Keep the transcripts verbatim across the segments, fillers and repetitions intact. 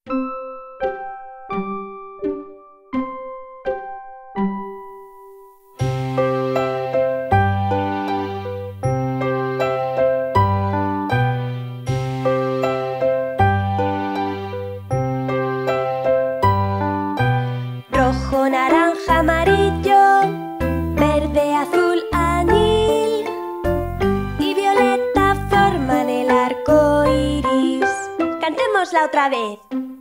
Rojo, naranja, amarillo, verde, azul, anil y violeta forman el arco iris. Cantémosla otra vez.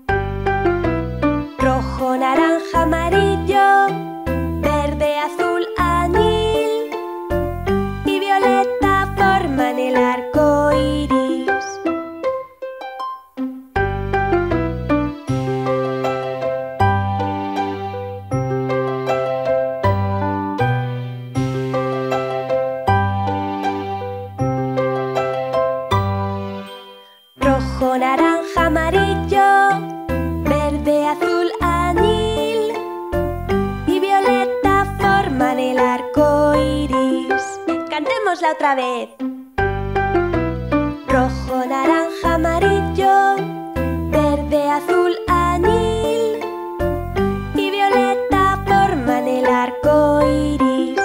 Rojo, naranja, amarillo, verde, azul, anil y violeta forman el arco iris. Rojo, naranja, amarillo, verde, azul, anil y violeta forman el arco iris. Cantémosla otra vez. Rojo, naranja, amarillo, verde, azul, anil y violeta forman el arco iris.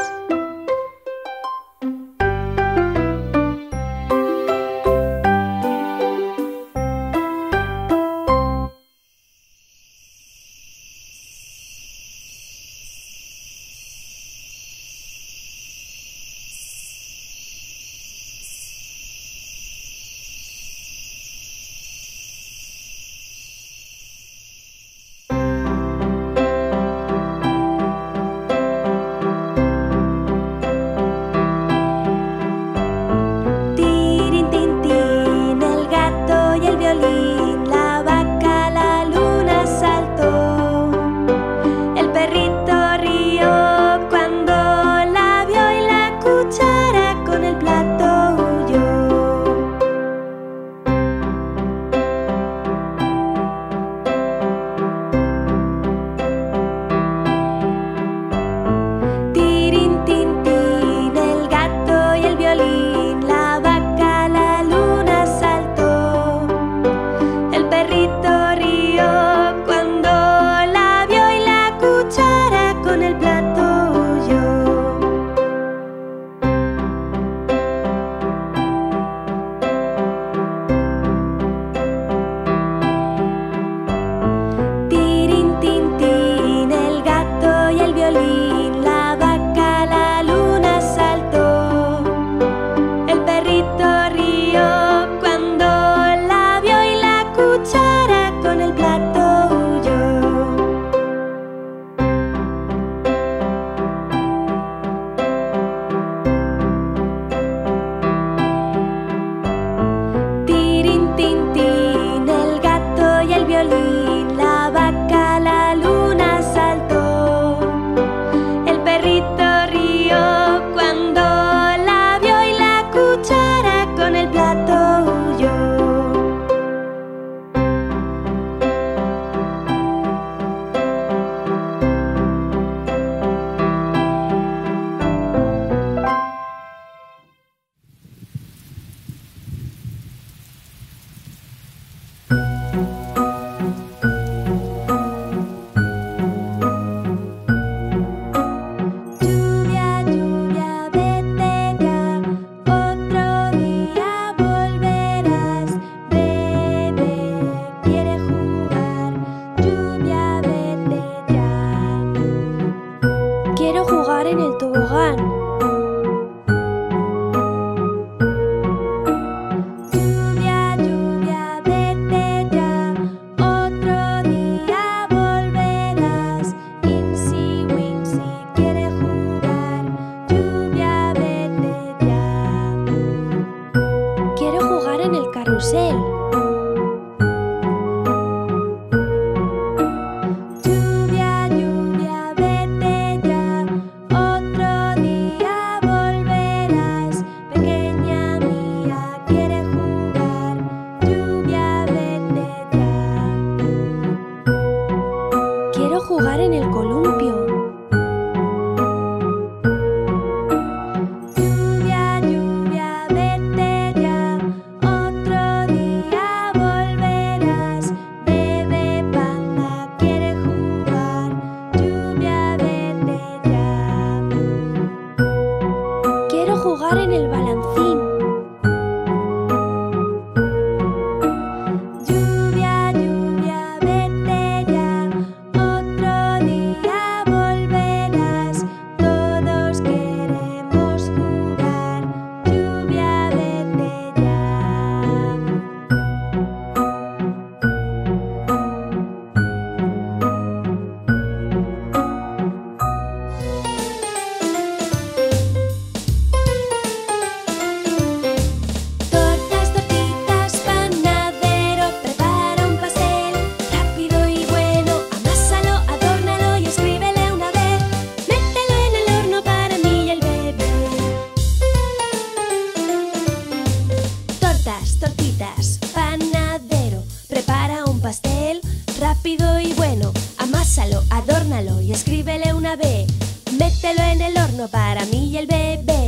pastel rápido y bueno. Amásalo, adórnalo y escríbele una B. Mételo en el horno para mí y el bebé.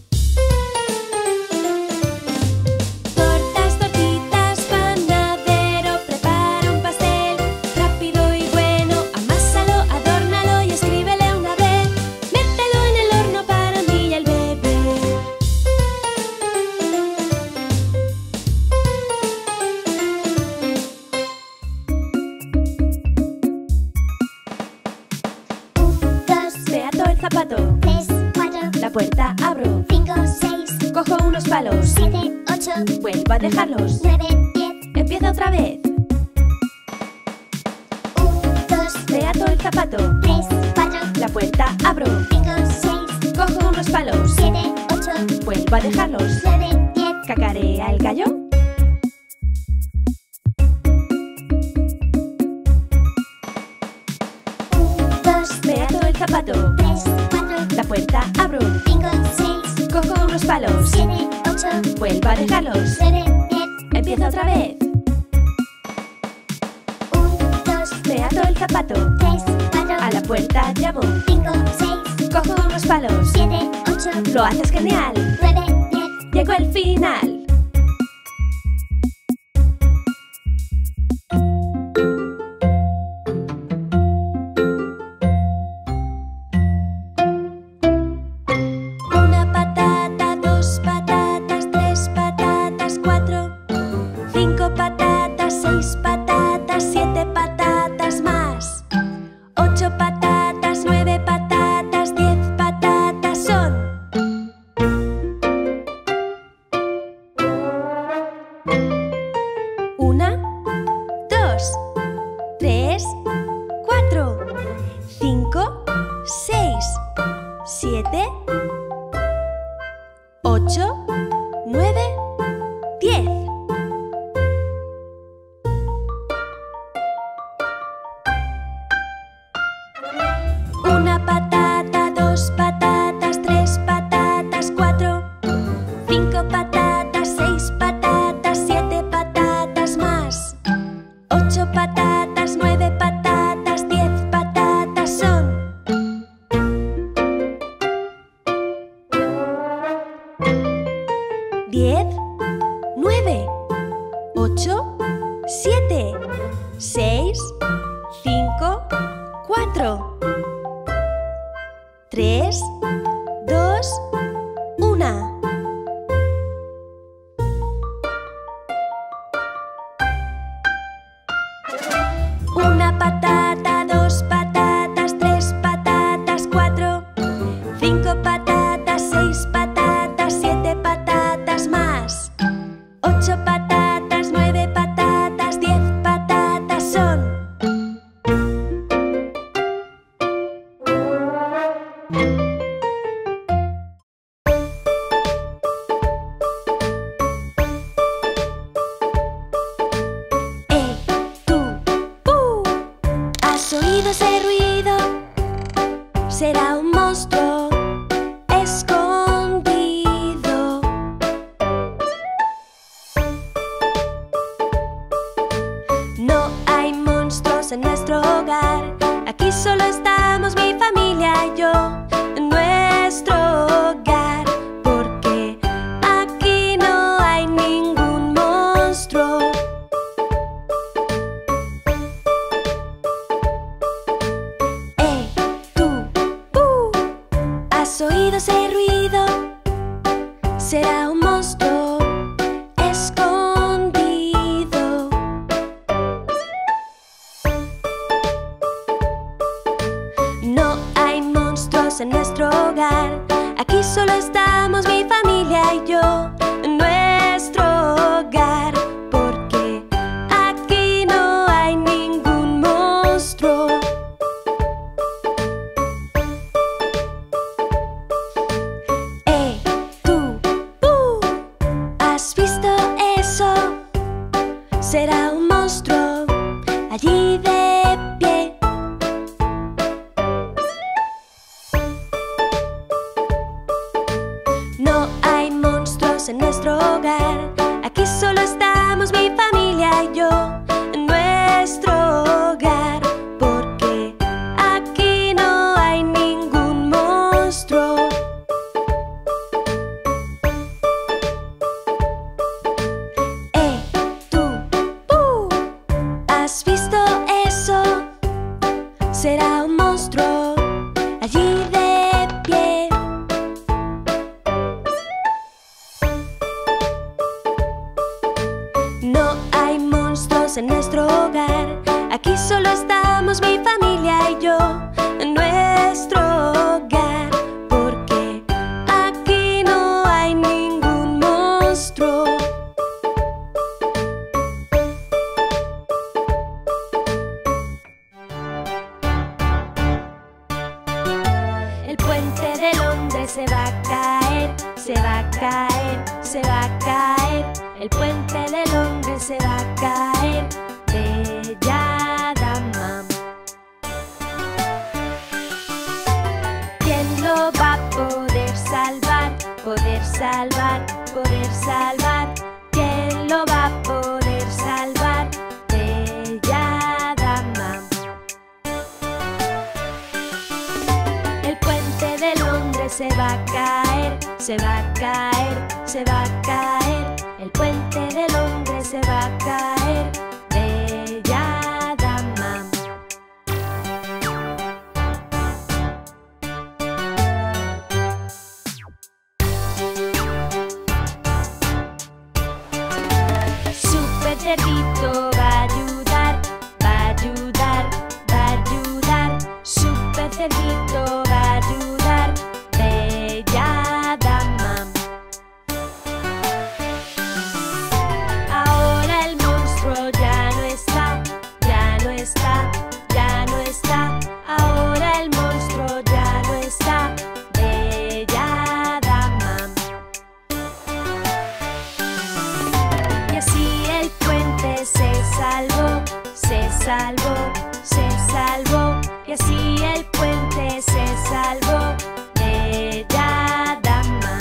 Tortas, tortitas, panadero, prepara un pastel rápido y bueno. Amásalo, adórnalo y escríbele una B. Mételo en el horno para mí y el bebé. Me ato el zapato. Tres, cuatro, La puerta abro. cinco, seis, Cojo unos palos. siete, ocho, Vuelvo a dejarlos. nueve, diez. Empiezo otra vez. Un, dos, Me ato el zapato. tres, cuatro, La puerta abro. cinco, seis, Cojo unos palos. siete, ocho, Vuelvo a dejarlos. nueve, diez. Cacarea el gallo. Un, dos, Me ato el zapato. tres, cuatro, La puerta abro. cinco, seis, Cojo unos palos. siete, ocho, Vuelvo a dejarlos. nueve, diez. Empiezo otra vez. Un, dos, Me ato el zapato. tres, cuatro, A la puerta llamo. cinco, seis, Cojo unos palos. siete, ocho, Lo haces genial. nueve, diez. Llegó el final. Una patata, dos patatas, tres patatas, cuatro, cinco patatas, seis patatas, siete patatas más, ocho patatas, nueve patatas, diez patatas son. Una, dos, tres, cuatro, cinco, seis, siete, ocho, nueve, diez. Una patata, dos patatas, tres patatas, cuatro, cinco patatas, seis patatas, siete patatas más, ocho patatas, nueve patatas, diez patatas son. Diez, nueve, ocho, siete, seis, cinco, cuatro, tres, dos, una. Una patata, dos patatas, tres patatas, cuatro, cinco patatas, seis patatas, siete patatas más, ocho patatas, nueve patatas, diez patatas son. ¡Eh, tú, uh! ¿Has oído ese ruido? Será un monstruo escondido. No hay monstruos en nuestro hogar. Aquí solo estamos mi familia y yo en nuestro hogar. Porque aquí no hay ningún monstruo. ¡Eh, tú, uh! ¿Has oído ese ruido? Será un monstruo escondido. No hay monstruos en nuestro hogar. Aquí solo estamos mi familia y yo en nuestro hogar. Porque aquí no hay ningún monstruo. ¡Eh, tú, uh! ¿Has visto eso? Será un monstruo allí de pie. ¿Has visto eso? Será un monstruo allí de pie. No hay monstruos en nuestro hogar. Aquí solo estamos mi familia y yo, en nuestro hogar, porque aquí no hay ningún monstruo. El puente de Londres se va a caer, se va a caer, se va a caer. El puente de Londres se va a caer. Bella dama. ¿Quién lo va a poder salvar? Poder salvar, poder salvar. ¿Quién lo va a poder salvar? Bella dama. El puente de Londres se va a caer, se va a caer, se va a caer. El puente de Londres se va a caer. Bella dama. Super cerdito va a ayudar, va a ayudar, va a ayudar. Super cerdito va a ayudar. Bella dama. Ahora el monstruo ya no está, ya no está, ya no está. Ahora el monstruo ya no está. Bella dama. Y así el puente se salvó, se salvó, se salvó. Y así el puente se salvó. Bella dama.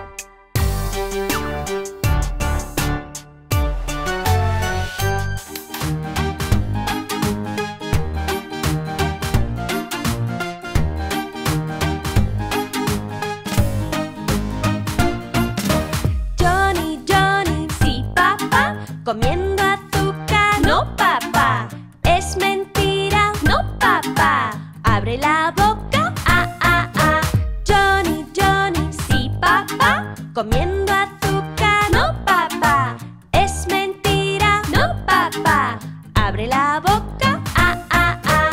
Johnny, Johnny, sí papá, comiendo azúcar, no papá, es mentira, no papá, abre la boca, ah, ah, ah. Johnny, Johnny, sí papá, comiendo azúcar, no papá, es mentira, no papá, abre la boca, ah, ah, ah.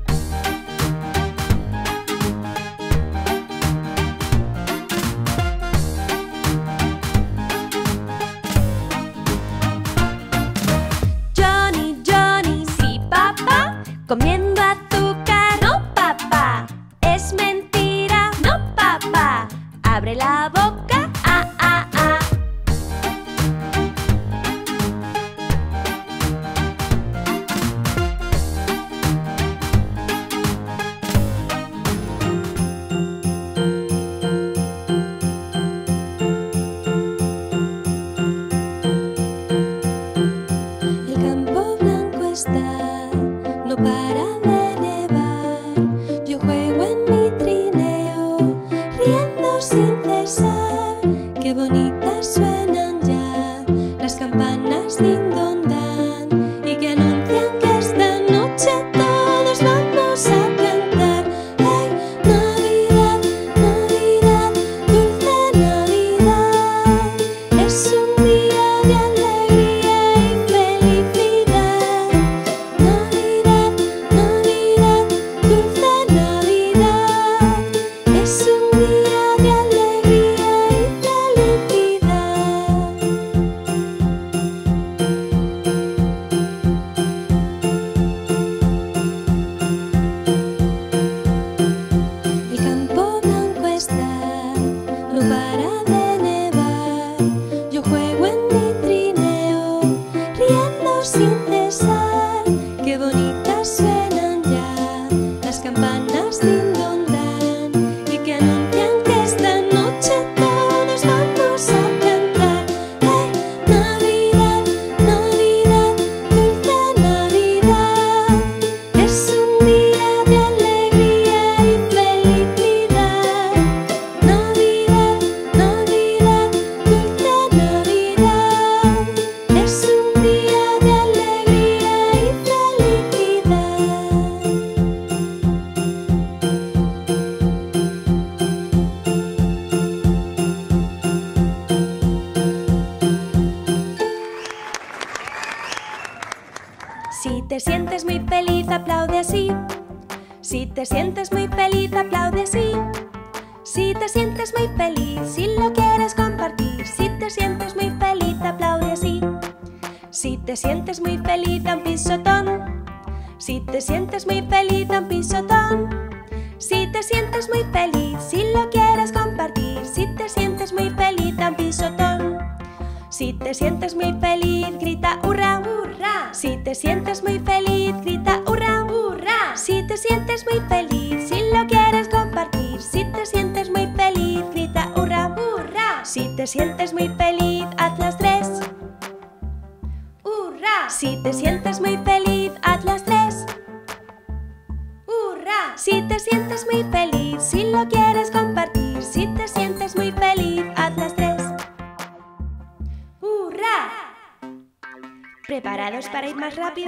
Johnny, Johnny, sí papá, comiendo azúcar, no papá, es mentira, no papá, abre la boca, ah, ah, ah. El campo blanco está, no para de nevar. Yo juego en mi trineo, riendo sin cesar. Qué bonitas suenan ya las campanas din don dan, y que anuncian que esta noche todos vamos a cantar. ¡Hey, Navidad, Navidad, dulce Navidad! Es un día de alegría y felicidad. Navidad, Navidad. te sientes muy feliz, aplaude así. Si te sientes muy feliz, aplaude así. Si te sientes muy feliz, si lo quieres compartir. Si te sientes muy feliz, aplaude así. Si te sientes muy feliz, da un pisotón. Si te sientes muy feliz, da un pisotón. Si te sientes muy feliz, si lo quieres compartir. Si te sientes muy feliz, da un pisotón. Si te sientes muy feliz, grita hurra, hurra. Si te sientes muy feliz, grita hurra, hurra. Si te sientes muy feliz, si lo quieres compartir. Si te sientes muy feliz, grita hurra, hurra. Si te sientes muy feliz, haz las tres. Hurra. Si te sientes muy feliz, haz las tres. Hurra. Si te sientes muy feliz, si lo quieres compartir. Si te sientes muy feliz, haz las tres. ¿Preparados para ir más rápido?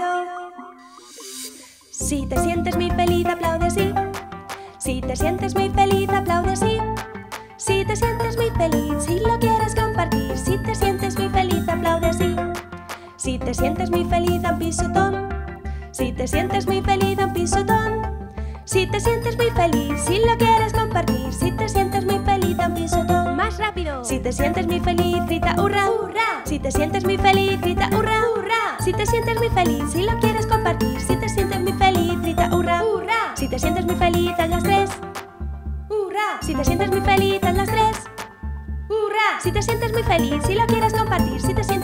Si te sientes muy feliz, aplaude así. Si te sientes muy feliz, aplaude así. Si te sientes muy feliz, si lo quieres compartir. Si te sientes muy feliz, aplaude así. Si te sientes muy feliz, da un pisotón. Si te sientes muy feliz, da un pisotón. Si te sientes muy feliz, si lo quieres compartir. Si te sientes muy feliz, da un pisotón. ¡Más rápido! Si te sientes muy feliz, grita hurra, hurra. Si te sientes muy feliz, grita hurra, hurra. Si te sientes muy feliz, si lo quieres compartir. Si te sientes muy feliz, grita hurra, hurra. Si te sientes muy feliz, haz las tres. Hurra. Si te sientes muy feliz, haz las tres. Hurra. Si te sientes muy feliz, si lo quieres compartir. Si te sientes